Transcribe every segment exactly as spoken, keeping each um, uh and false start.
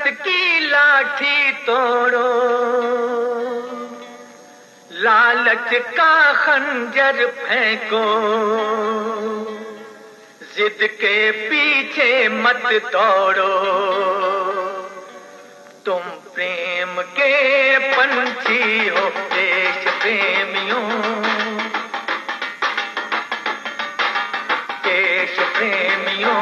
नफरत की लाठी तोड़ो, लालच का खंजर फेंको, जिद के पीछे मत दौड़ो, तुम प्रेम के पंछी हो देश प्रेमियों, देश प्रेमियों,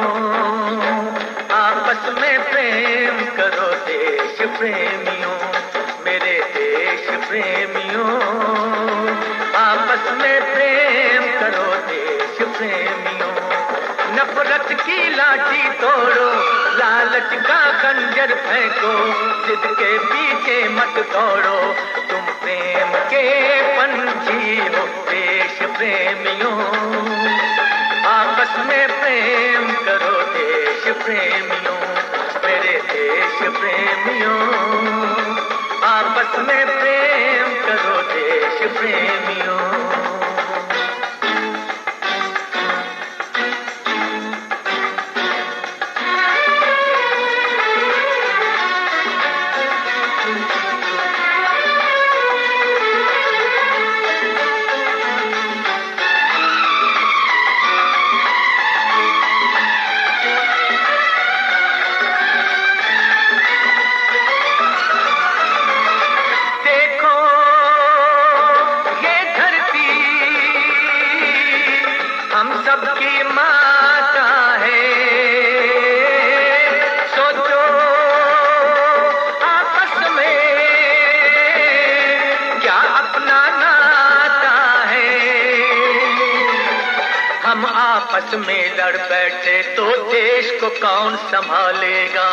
आपस में प्रेम करो देश प्रेमियों, मेरे देश प्रेमियों, आपस में प्रेम करो देश प्रेमियों। नफरत की लाठी तोड़ो, लालच का खंजर फेंको, जिद के पीछे मत दौड़ो, तुम प्रेम के पंछी हो देश प्रेमियों, आपस में प्रेम करो देश प्रेमियों, मेरे देश प्रेमियों, आपस में प्रेम करो देश प्रेमियों। सबकी माता है, सोचो आपस में क्या अपना नाता है। हम आपस में लड़ बैठे तो देश को कौन संभालेगा,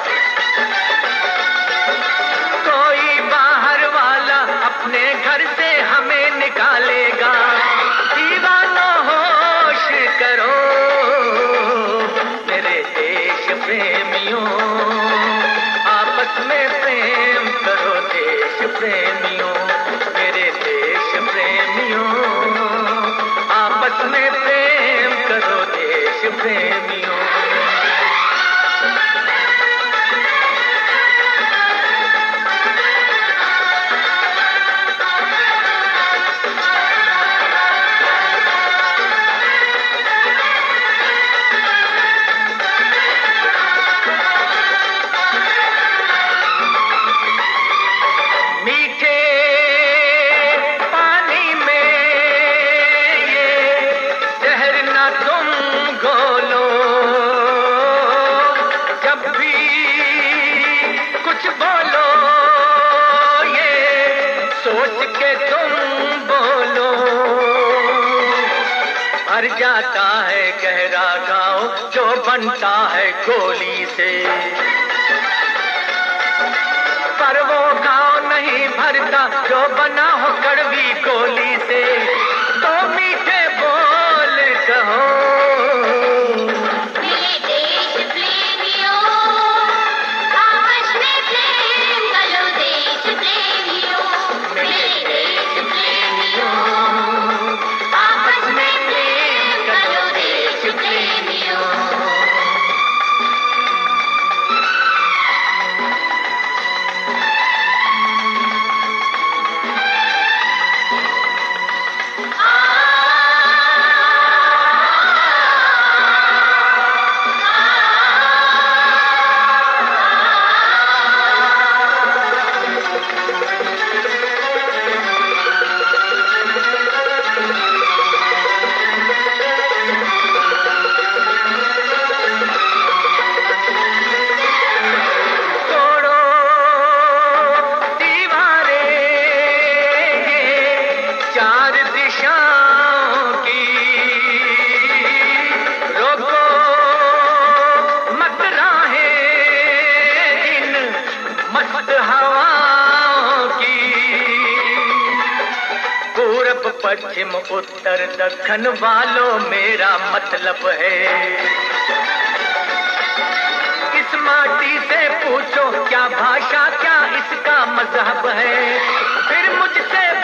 कोई बाहर वाला अपने घर से हमें निकालेगा। दीवानों होश करो मेरे देश प्रेमियों, आपस में प्रेम करो देश प्रेमियों, मेरे देश प्रेमियों, आपस में प्रेम करो देश प्रेमियों। सोच के तुम बोलो, भर जाता है गहरा गाँव जो बनता है गोली से, पर वो गाँव नहीं भरता जो बना हो कड़वी गोली से। तो मीठे बोल कहो पश्चिम उत्तर दक्षिण वालों मेरा मतलब है, इस माटी से पूछो क्या भाषा क्या इसका मजहब है, फिर मुझसे